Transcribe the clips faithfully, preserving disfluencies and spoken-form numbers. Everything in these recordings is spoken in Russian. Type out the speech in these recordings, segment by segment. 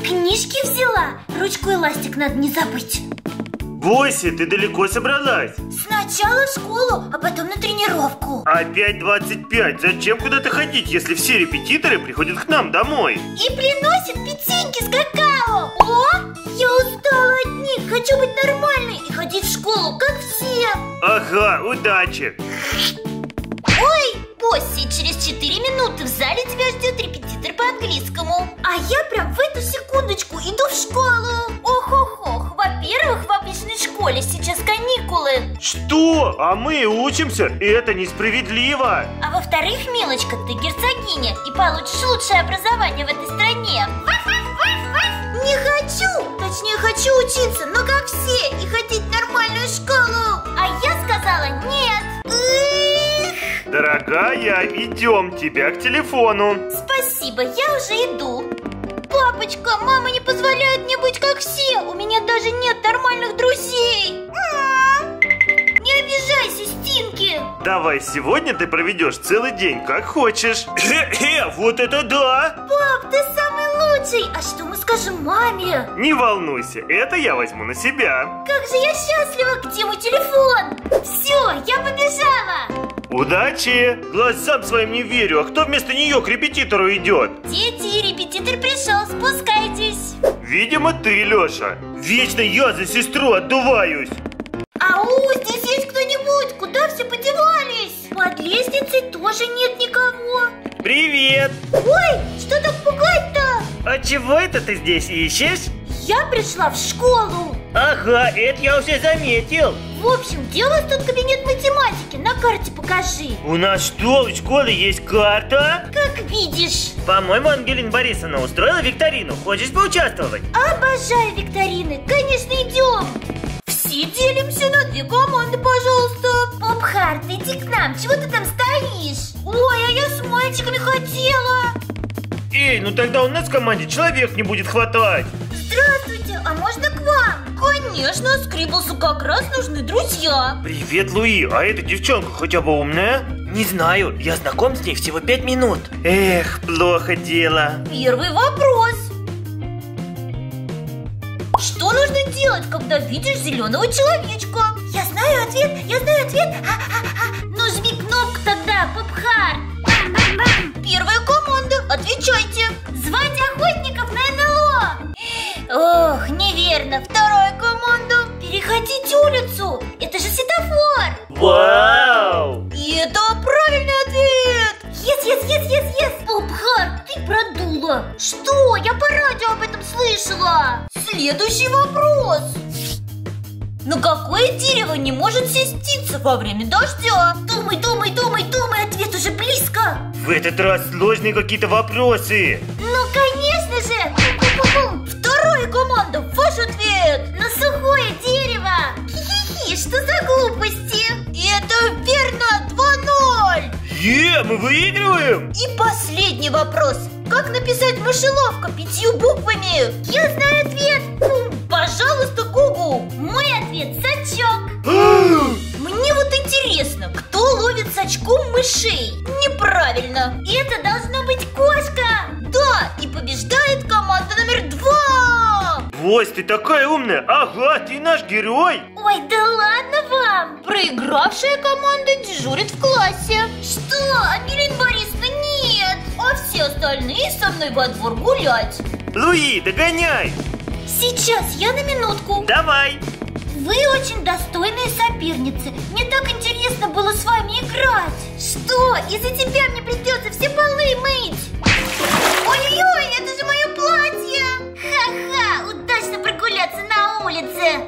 Книжки взяла. Ручку и ластик надо не забыть. Босси, ты далеко собралась? Сначала в школу, а потом на тренировку. Опять двадцать пять. Зачем куда-то ходить, если все репетиторы приходят к нам домой? И приносят печеньки с какао. О, я устала от них. Хочу быть нормальной и ходить в школу, как все. Ага, удачи. Ой, Босси, через четыре минуты в зале тебя ждет репетитор по английскому. А я прям в эту секундочку иду в школу. Ох-ох-ох, во-первых, в обычной школе сейчас каникулы. Что? А мы учимся, и это несправедливо. А во-вторых, милочка, ты герцогиня и получишь лучшее образование в этой стране. Не хочу! Точнее, хочу учиться, но как все, и ходить в нормальную школу. А я сказала нет. Дорогая, идем, тебя к телефону. Спасибо, я уже иду. Папочка, мама не позволяет мне быть как все. У меня даже нет нормальных друзей. Не обижайся, Стинки. Давай, сегодня ты проведешь целый день, как хочешь. Хе-хе, вот это да! Пап, ты самый лучший. А что мы скажем маме? Не волнуйся, это я возьму на себя. Как же я счастлива, где мой телефон? Все, я побежала. Удачи! Глазам своим не верю, а кто вместо нее к репетитору идет? Дети, репетитор пришел, спускайтесь. Видимо, ты, Леша. Вечно я за сестру отдуваюсь. Ау, здесь есть кто-нибудь? Куда все подевались? Под лестницей тоже нет никого. Привет! Ой, что так пугать-то? А чего это ты здесь ищешь? Я пришла в школу. Ага, это я уже заметил. В общем, где у вас тут кабинет математики? На карте покажи. У нас что, у школы есть карта? Как видишь. По-моему, Ангелина Борисовна устроила викторину. Хочешь поучаствовать? Обожаю викторины. Конечно, идем. Все делимся на две команды, пожалуйста. Попхарт, иди к нам. Чего ты там стоишь? Ой, а я с мальчиками хотела. Эй, ну тогда у нас в команде человек не будет хватать. Здравствуйте, а можно к вам? Конечно, Скриблсу как раз нужны друзья. Привет, Луи, а эта девчонка хотя бы умная? Не знаю, я знаком с ней всего пять минут. Эх, плохо дело. Первый вопрос. Что нужно делать, когда видишь зеленого человечка? Я знаю ответ, я знаю ответ. А-а-а. Ну жми кнопку тогда, Попхарт. Первая команда, отвечайте. Звать охотников на эн эл о. Ох, неверно. Вторая команда. Переходить улицу. Это же светофор. Вау! И это правильный ответ. Yes, yes, yes, yes, yes. Попхарт, ты продула. Что? Я по радио об этом слышала. Следующий вопрос. На какое дерево не может сеститься во время дождя? Думай, думай, думай, думай, ответ уже близко. В этот раз сложные какие-то вопросы. Ну, конечно же. Вторая команда, ваш ответ. На сухое дерево. Хи-хи-хи, что за глупости? Это верно, два ноль. Е, мы выигрываем. И последний вопрос. Как написать мышеловка пятью буквами? Я знаю ответ. Пожалуйста, Гугу. Мой ответ — сачок. Мне вот интересно, кто ловит сачком мышей? Неправильно. Это должна быть кошка. Да, и побеждает команда номер два. Вось, ты такая умная. Ага, ты наш герой. Ой, да ладно вам. Проигравшая команда дежурит в классе. Что, Ангелина Борисовна, нет. А все остальные со мной во двор гулять. Луи, догоняй. Сейчас, я на минутку. Давай. Вы очень достойные соперницы. Мне так интересно было с вами играть. Что? Из-за тебя мне придется все полы мыть. Ой-ой-ой, это же мое платье. Ха-ха, удачно прогуляться на улице.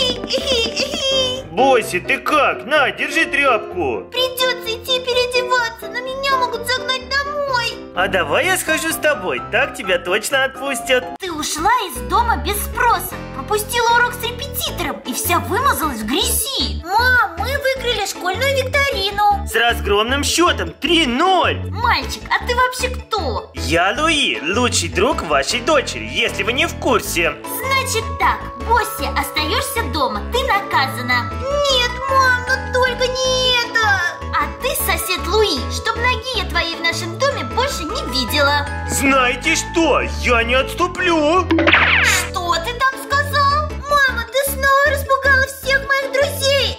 Босси, ты как? На, держи тряпку. Придется идти переодеваться, но меня могут загнать домой. А давай я схожу с тобой, так тебя точно отпустят. Ты ушла из дома без спроса, пропустила урок с репетитором и вся вымазалась в грязи. Мам, мы выиграли школьную викторину. С разгромным счетом три ноль. Мальчик, а ты вообще кто? Я Луи, лучший друг вашей дочери, если вы не в курсе. Значит так, Босси, остаешься дома, ты наказана. Нет, мам, но только только не это! А ты, сосед Луи, чтоб ноги я твоей в нашем доме больше не видела. Знаете что? Я не отступлю. Что ты там сказал? Мама, ты снова распугала всех моих друзей.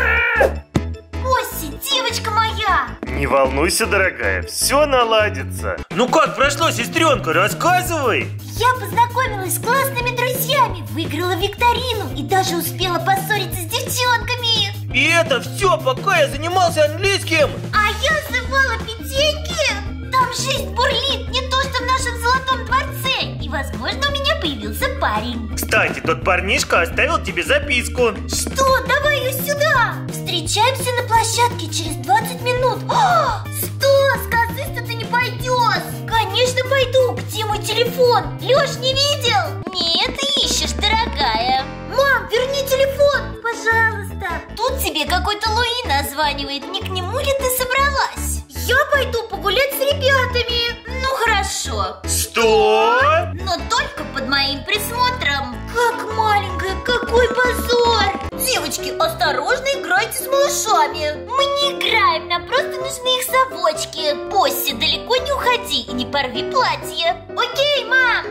Посси, девочка моя. Не волнуйся, дорогая, все наладится. Ну как прошло, сестренка, рассказывай. Я познакомилась с классными друзьями, выиграла викторину и даже успела поссориться с девчонками. И это все, пока я занимался английским. А я срывала петельки. Там жизнь бурлит, не то что в нашем золотом дворце. И, возможно, у меня появился парень. Кстати, тот парнишка оставил тебе записку. Что? Давай ее сюда. Встречаемся на площадке через двадцать минут. О, сто, сказы-то ты не пойдешь. Конечно пойду. Где мой телефон? Леш, не видел? Нет, ищешь, дорогая. Мам, верни телефон, пожалуйста. Тут тебе какой-то Луи названивает. Не к нему ли ты собралась? Я пойду погулять с ребятами. Ну хорошо. Что? Но только под моим присмотром. Как маленькая, какой позор. Девочки, осторожно играйте с малышами. Мы не играем, нам просто нужны их совочки. Посси, далеко не уходи и не порви платье. Окей, мам.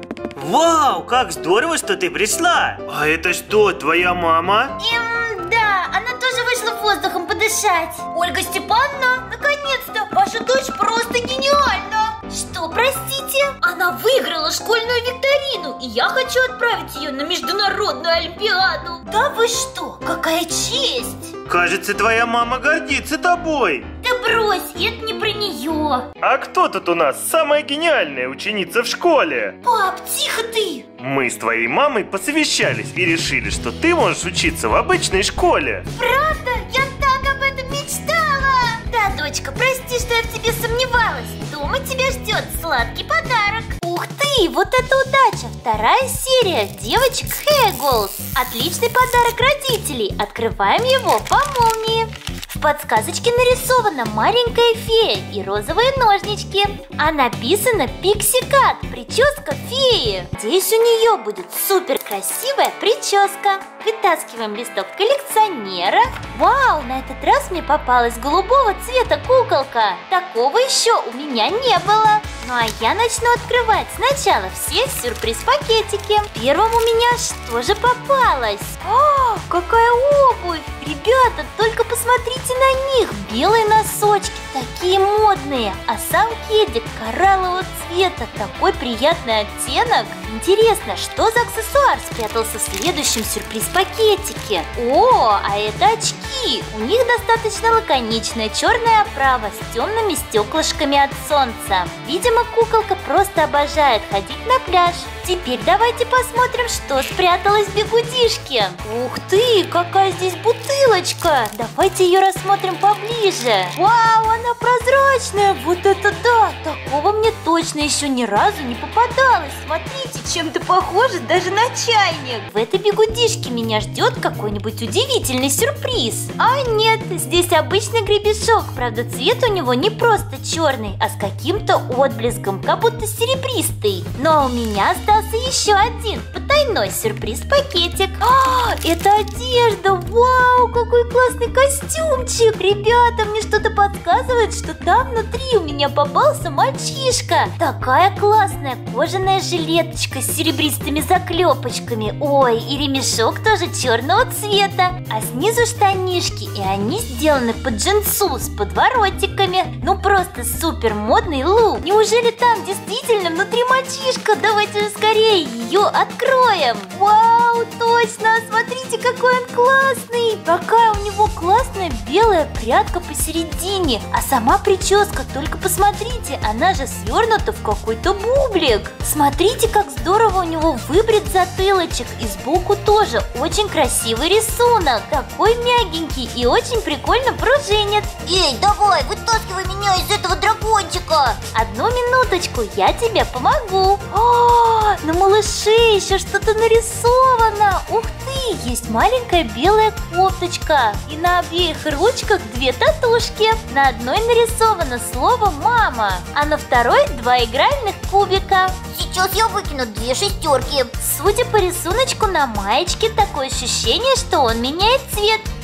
Вау, как здорово, что ты пришла. А это что, твоя мама? Эм, да, она тоже вышла воздухом подышать. Ольга Степановна, наконец-то, ваша дочь просто гениальна. Что, простите? Она выиграла школьную викторину, и я хочу отправить ее на международную олимпиаду. Да вы что, какая честь! Кажется, твоя мама гордится тобой. Да брось, это не про нее. А кто тут у нас самая гениальная ученица в школе? Пап, тихо ты. Мы с твоей мамой посовещались и решили, что ты можешь учиться в обычной школе. Правда? Я так об этом мечтала. Да, дочка, прости, что я в тебе сомневалась. Дома тебя ждет сладкий подарок. Ух ты, вот это удача! Вторая серия девочек Хейголс. Отличный подарок родителей. Открываем его по молнии. В подсказочке нарисована маленькая фея и розовые ножнички. А написано Пикси Кат, прическа феи. Здесь у нее будет супер красивая прическа. Вытаскиваем листок коллекционера. Вау, на этот раз мне попалась голубого цвета куколка. Такого еще у меня не было. Ну а я начну открывать сначала все сюрприз-пакетики. Первым у меня что же попалось? О, какая обувь! Ребята, только посмотрите на них. Белые носочки, такие модные. А сам кедик кораллового цвета. Такой приятный оттенок. Интересно, что за аксессуар спрятался в следующем сюрприз-пакетике? О, а это очки. У них достаточно лаконичная черная оправа с темными стеклышками от солнца. Видимо, куколка просто обожает ходить на пляж. Теперь давайте посмотрим, что спряталось в бигудишке. Ух ты, какая здесь бутылочка. Давайте ее рассмотрим поближе. Вау, она прозрачная. Вот это да, такого мне точно еще ни разу не попадалось. Смотрите, чем-то похоже даже на чайник. В этой бигудишке меня ждет какой-нибудь удивительный сюрприз. А нет, здесь обычный гребешок. Правда, цвет у него не просто черный, а с каким-то отблеском, как будто серебристый. Но у меня остался еще один потайной сюрприз-пакетик. А, это одежда! Вау, какой классный костюмчик! Ребята, мне что-то подсказывает, что там внутри у меня попался мальчишка. Такая классная кожаная жилеточка с серебристыми заклепочками. Ой, и ремешок тоже черного цвета. А снизу штанишки, и они сделаны под джинсу с подворотиками. Ну просто супер модный лук. Неужели там действительно внутри мальчишка? Давайте же скорее ее откроем. Вау, точно! Смотрите, какой он классный! Какая у него классная белая прядка посередине. А сама прическа, только посмотрите, она же свернута в какой-то бублик. Смотрите, как здорово у него выбрит затылочек. И сбоку тоже очень красивый рисунок. Такой мягенький и очень прикольно пружинит. Эй, давай, вытаскивай меня из этого дракончика. Одну минуточку, я тебе помогу. О, на малыше еще что-то нарисовано. Ух ты, есть маленькая белая кофточка. И на обеих ручках две татушки. На одной нарисовано слово «мама», а на второй два игральных кубика. Сейчас я выкину две шестерки. Судя по рисуночку на маечке, такое ощущение, что он меняет цвет.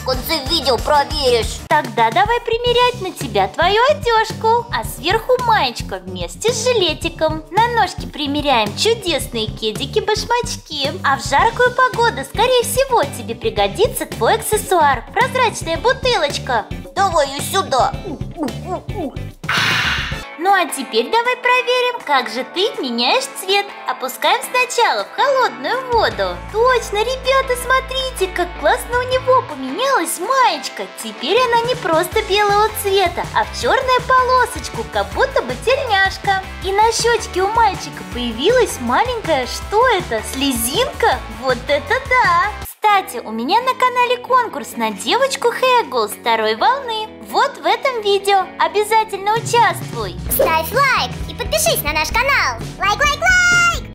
В конце видео проверишь. Тогда давай примерять на тебя твою одежку. А сверху маечка вместе с жилетиком. На ножки примеряем чудесные кедики-башмачки. А в жаркую погоду, скорее всего, тебе пригодится твой аксессуар. Прозрачная бутылочка. Давай ее сюда. Ну а теперь давай проверим, как же ты меняешь цвет. Опускаем сначала в холодную воду. Точно, ребята, смотрите, как классно у него поменялась маечка. Теперь она не просто белого цвета, а в черную полосочку, как будто бы тельняшка. И на щечке у мальчика появилась маленькая, что это, слезинка? Вот это да! Кстати, у меня на канале конкурс на девочку Хэггл второй волны. Вот в этом видео. Обязательно участвуй. Ставь лайк и подпишись на наш канал. Лайк, лайк, лайк!